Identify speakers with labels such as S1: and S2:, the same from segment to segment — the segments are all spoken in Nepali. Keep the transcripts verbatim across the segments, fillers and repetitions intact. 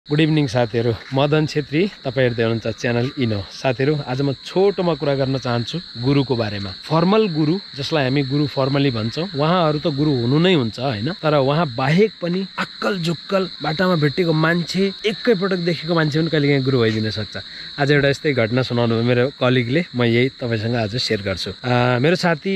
S1: गुड इभिनिङ साथीहरू, मदन छेत्री, तपाईँ हेर्दै हुनुहुन्छ च्यानल इनो। साथीहरू, आज म छोटोमा कुरा गर्न चाहन्छु गुरुको बारेमा। फर्मल गुरु, जसलाई हामी गुरु फर्मली भन्छौँ, उहाँहरू त गुरु हुनु नै हुन्छ होइन, तर उहाँ बाहेक पनि अक्कल झुक्कल बाटामा भेटेको मान्छे, एकैपटक देखेको मान्छे पनि कहिलेकाहीँ गुरु भइदिन सक्छ। आज एउटा यस्तै घटना सुनाउनु भयो मेरो कलिगले, म यही तपाईँसँग आज सेयर गर्छु। मेरो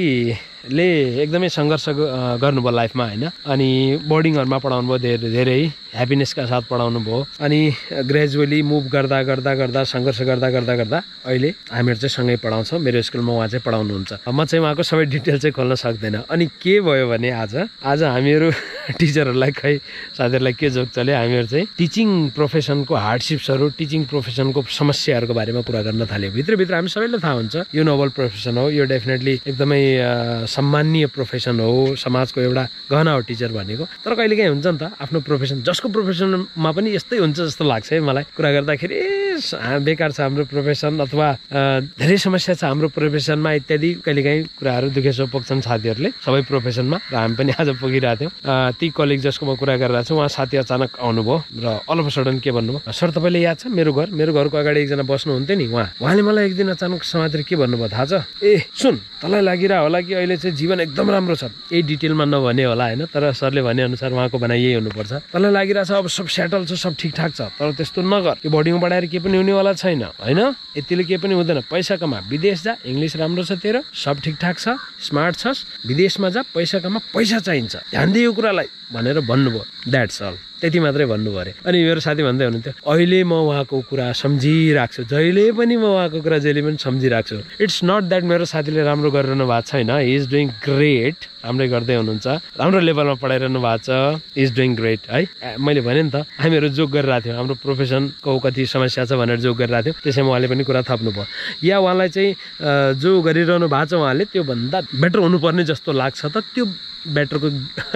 S1: साथीले एकदमै सङ्घर्ष गर्नुभयो लाइफमा होइन, अनि बोर्डिङहरूमा पढाउनु भयो, धेरै धेरै ह्याप्पिनेसका साथ पढाउनु भयो, अनि ग्रेजुअली मुभ गर्दा गर्दा गर्दा सङ्घर्ष गर्दा गर्दा गर्दा अहिले हामीहरू चाहिँ सँगै पढाउँछौँ। मेरो स्कुलमा उहाँ चाहिँ पढाउनुहुन्छ। म चाहिँ उहाँको सबै डिटेल चाहिँ खोल्न सक्दैन। अनि के भयो भने आज आज हामीहरू टिचरहरूलाई खै साथीहरूलाई के जोक चल्यो, हामीहरू चाहिँ टिचिङ प्रोफेसनको हार्डसिप्सहरू, टिचिङ प्रोफेसनको समस्याहरूको बारेमा कुरा गर्न थाल्यो। भित्रभित्र हामी सबैलाई थाहा हुन्छ यो नोबल प्रोफेसन हो, यो डेफिनेटली एकदमै सम्मानीय प्रोफेसन हो, समाजको एउटा गहना हो टिचर भनेको। तर कहिलेकाहीँ हुन्छ नि त आफ्नो प्रोफेसन, जसको प्रोफेसनमा पनि यस्तै हुन्छ जस्तो लाग्छ है मलाई कुरा गर्दाखेरि। ए बेकार छ हाम्रो प्रोफेसन, अथवा धेरै समस्या छ हाम्रो प्रोफेसनमा इत्यादि कहिलेकाहीँ कुराहरू दुखेसो पोख्छन् साथीहरूले सबै प्रोफेसनमा, र हामी पनि आज पुगिरहेको थियौँ। ती कलिग जसको म कुरा गरिरहेको छु, उहाँ साथी अचानक आउनुभयो र अल अफ अ सडन के भन्नुभयो, सर तपाईँले याद छ मेरो घर मेरो घरको अगाडि एकजना बस्नुहुन्थ्यो नि, उहाँ उहाँले मलाई एक दिन अचानक समातेर के भन्नुभयो थाहा छ? ए सुन, तँलाई लागिरह होला कि अहिले चाहिँ जीवन एकदम राम्रो छ। यही डिटेलमा नभने होला होइन, तर सरले भने अनुसार उहाँको भनाइ यही हुनुपर्छ। तँलाई लागिरहेछ अब सब सेटल छ, सब ठिकठाक छ, तर त्यस्तो नगर, यो बोर्डिङमा पढाएर के पनि हुनेवाला छैन होइन, यतिले के पनि हुँदैन। पैसा कमा, विदेश जा, इङ्ग्लिस राम्रो छ तेरो, सब ठिकठाक छ, स्मार्ट छस्, विदेशमा जा, पैसा कमा, पैसा चाहिन्छ, ध्यान दियो कुरालाई भनेर भन्नुभयो। द्याट्स अल, त्यति मात्रै भन्नुभयो अरे। अनि मेरो साथी भन्दै हुनुहुन्थ्यो, अहिले म उहाँको कुरा सम्झिरहेको छु, जहिले पनि म उहाँको कुरा जहिले पनि सम्झिरहेको छु। इट्स नट द्याट मेरो साथीले राम्रो गरिरहनु भएको छैन, हि इज डुइङ ग्रेट, राम्रै गर्दै हुनुहुन्छ, राम्रो लेभलमा पढाइरहनु भएको छ, इज डुइङ ग्रेट है। मैले भने नि त, हामीहरू जोक गरिरहेको थियौँ हाम्रो प्रोफेसनको कति समस्या छ भनेर जोक गरिरहेको थियौँ, त्यसैमा उहाँले पनि कुरा थप्नुभयो। या उहाँलाई चाहिँ जो गरिरहनु भएको छ उहाँले त्योभन्दा बेटर हुनुपर्ने जस्तो लाग्छ त, त्यो बेटरको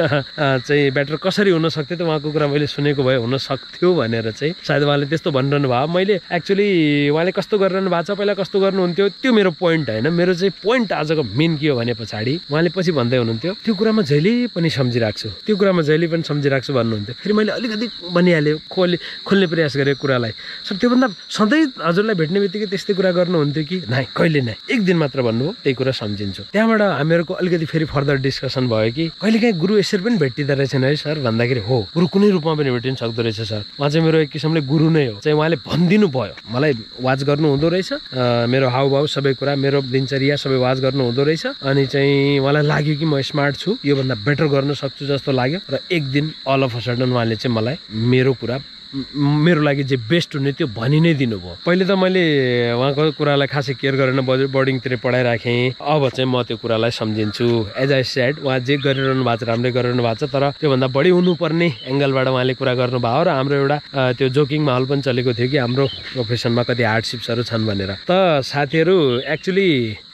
S1: चाहिँ बेटर कसरी हुन सक्थ्यो त उहाँको कुरा मैले सुनेको भए हुन सक्थ्यो भनेर चाहिँ सायद उहाँले त्यस्तो भनिरहनु भयो। मैले एक्चुअली उहाँले कस्तो गरिरहनु भएको छ, पहिला कस्तो गर्नुहुन्थ्यो, त्यो मेरो पोइन्ट होइन। मेरो चाहिँ पोइन्ट आजको मेन के हो भने पछाडि उहाँले पछि भन्दै हुनुहुन्थ्यो, त्यो कुरामा जहिले पनि सम्झिरहेको छु, त्यो कुरामा जहिले पनि सम्झिरहेको छु भन्नुहुन्थ्यो। फेरि मैले अलिकति भनिहालेँ, खोले खोल्ने प्रयास गरेँ कुरालाई, सर त्योभन्दा सधैँ हजुरलाई भेट्ने बित्तिकै त्यस्तै कुरा गर्नुहुन्थ्यो कि? नाइ, कहिले नै, एक दिन मात्र भन्नुभयो, त्यही कुरा सम्झिन्छु। त्यहाँबाट हामीहरूको अलिकति फेरि फर्दर डिस्कसन भयो कि कहिलेकाहीँ गुरु यसरी पनि भेटिँदो रहेछन् है सर भन्दाखेरि, हो गुरु कुनै रूपमा पनि भेटिन सक्दो रहेछ सर, उहाँ चाहिँ मेरो एक किसिमले गुरु नै हो चाहिँ उहाँले भनिदिनु भयो। मलाई वाच गर्नु हुँदो रहेछ, मेरो हाउभाउ सबै कुरा, मेरो दिनचर्या सबै वाच गर्नु हुँदो रहेछ, अनि चाहिँ उहाँलाई लाग्यो कि म स्मार्ट छु, योभन्दा बेटर गर्न सक्छु जस्तो लाग्यो, र एक दिन अल अफ अ सडन उहाँले चाहिँ मलाई मेरो कुरा, मेरो लागि जे बेस्ट हुने त्यो भनि नै दिनुभयो। पहिले त मैले उहाँको कुरालाई खासै केयर गरेर बोर्डिङतिर पढाइराखेँ, अब चाहिँ म त्यो कुरालाई सम्झिन्छु। एज आई सेड, उहाँ जे गरिरहनु भएको छ राम्रै गरिरहनु भएको छ, तर त्योभन्दा बढी हुनुपर्ने एङ्गलबाट उहाँले कुरा गर्नुभयो, र हाम्रो एउटा त्यो जोकिङ माहौल पनि चलेको थियो कि हाम्रो प्रोफेसनमा कति हार्डसिप्सहरू छन् भनेर। त साथीहरू एक्चुली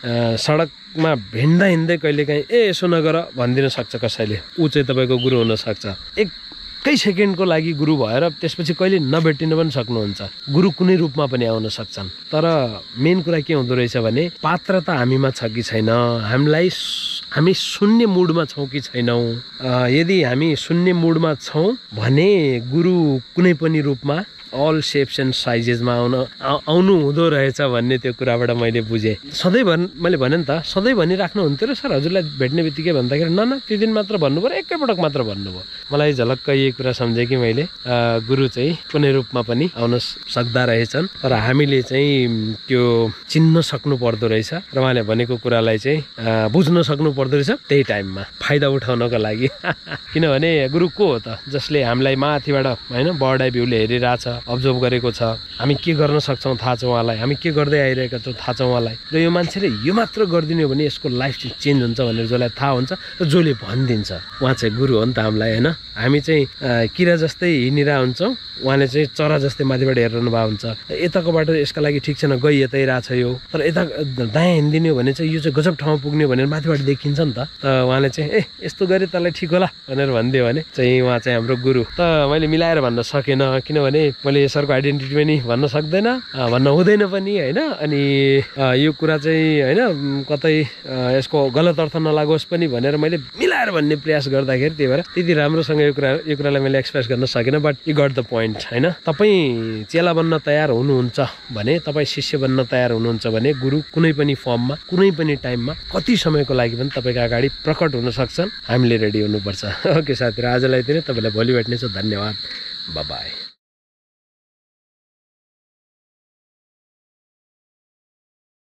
S1: सडकमा हिँड्दा हिँड्दै कहिलेकाहीँ ए यसो नगर भनिदिन सक्छ कसैले, ऊ चाहिँ तपाईँको गुरु हुनसक्छ। एक केही सेकेन्डको लागि गुरु भएर त्यसपछि कहिले नभेटिन पनि सक्नुहुन्छ। गुरु कुनै रूपमा पनि आउन सक्छन्, तर मेन कुरा के हुँदो रहेछ भने पात्रता हामीमा छ कि छैन, हामीलाई हामी शून्य मुडमा छौँ कि छैनौँ। यदि हामी शून्य मुडमा छौँ भने गुरु कुनै पनि रूपमा अल सेप्स एन्ड साइजेसमा आउन आउनु हुँदो रहेछ भन्ने त्यो कुराबाट मैले बुझेँ। सधैँ भन् मैले भने नि त, सधैँ भनिराख्नु हुन्थ्यो र सर हजुरलाई भेट्ने बित्तिकै भन्दाखेरि न न त्यो दिन मात्र भन्नुभयो र एकैपटक मात्र भन्नुभयो। मलाई झलक्क यही कुरा सम्झेँ कि मैले गुरु चाहिँ कुनै रूपमा पनि आउन सक्दा रहेछन्, तर हामीले चाहिँ त्यो चिन्न सक्नु पर्दो रहेछ, र उहाँले भनेको कुरालाई चाहिँ बुझ्न सक्नु पर्दो रहेछ त्यही टाइममा फाइदा उठाउनको लागि। किनभने गुरु को हो त? जसले हामीलाई माथिबाट होइन बर्ड आई भ्यूले हेरिरहेछ, अब्जर्भ गरेको छ, हामी के गर्न सक्छौँ थाहा छ उहाँलाई, हामी के गर्दै आइरहेका छौँ थाहा छ उहाँलाई, र यो मान्छेले यो मात्र गरिदिने हो भने यसको लाइफ चाहिँ चेन्ज हुन्छ भनेर जसलाई थाहा हुन्छ र जसले भनिदिन्छ, उहाँ चाहिँ गुरु हो नि त हामीलाई होइन। हामी चाहिँ किरा जस्तै हिँडिरहेको हुन्छौँ, उहाँले चाहिँ चरा जस्तै माथिबाट हेरिरहनु भएको हुन्छ, यताको बाटो यसका लागि ठिक छैन, गइ यतै रहेछ यो, तर यता दायाँ हिँडिदिने हो भने चाहिँ यो चाहिँ गजब ठाउँमा पुग्ने भनेर माथिबाट देखिरहेको देखिन्छ नि त। त उहाँले चाहिँ ए यस्तो गरे तँलाई ठिक होला भनेर भनिदियो भने चाहिँ उहाँ चाहिँ हाम्रो गुरु। त मैले मिलाएर भन्न सकेन किनभने मैले सरको आइडेन्टिटी पनि भन्न सक्दैन, भन्न हुँदैन पनि होइन। अनि यो कुरा चाहिँ होइन कतै यसको गलत अर्थ नलागोस् पनि भनेर मैले मिलाएर भन्ने प्रयास गर्दाखेरि त्यही भएर त्यति राम्रोसँग यो कुरा यो कुरालाई मैले एक्सप्रेस गर्न सकिनँ। But you got the point होइन। तपाईँ चेला बन्न तयार हुनुहुन्छ भने, तपाईँ शिष्य बन्न तयार हुनुहुन्छ भने गुरु कुनै पनि फर्ममा कुनै पनि टाइममा कति समयको लागि पनि तपाईँको अगाडि प्रकट हुन सक्छन्। हामीले रेडी हुनुपर्छ। ओके साथीहरू, आजलाई दिने तपाईँलाई भोलि भेट्नेछु। धन्यवाद, बाई बाई।